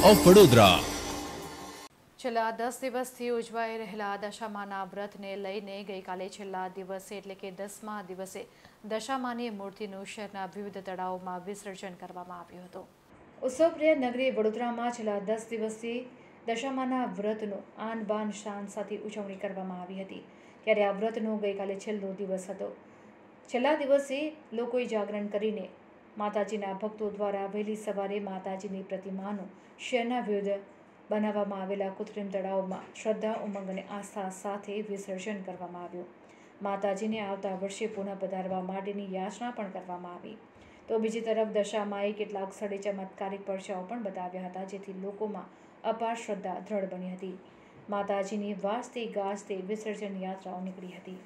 Of Vadodara. છેલ્લા 10 દિવસથી ઉજવાઈ રહેલા દશામાના વ્રતને લઈને ગઈકાલે છેલ્લા દિવસે એટલે કે 10મા દિવસે દશામાની મૂર્તિનું શહેરના વિવિધ તળાવોમાં વિસર્જન કરવામાં આવ્યું હતું। ઉત્સવપ્રિય નગરી વડોદરામાં છેલ્લા 10 દિવસથી દશામાના વ્રતનું આન બાન શાન સાથે ઉજવણી કરવામાં આવી હતી, ત્યારે આ વ્રતનો ગઈકાલે છેલ્લો દિવસ હતો। છેલ્લા દિવસે લોકોએ જાગરણ કરીને માતાજીના ભક્તો દ્વારા વહેલી સવારે માતાજીની પ્રતિમાનું શહેરના વિવિધ બનાવવામાં આવેલા કૃત્રિમ તળાવોમાં શ્રદ્ધા, ઉમંગ અને આસ્થા સાથે વિસર્જન કરવામાં આવ્યું। માતાજીને આવતા વર્ષે પુનઃ પધારવા માટેની યાચના પણ કરવામાં આવી। તો બીજી તરફ દશામાએ કેટલાક સ્થળે ચમત્કારિક પરચાઓ પણ બતાવ્યા હતા, જેથી લોકોમાં અપાર શ્રદ્ધા દ્રઢ બની હતી। માતાજીની વાજતે ગાજતે વિસર્જન યાત્રાઓ નીકળી હતી।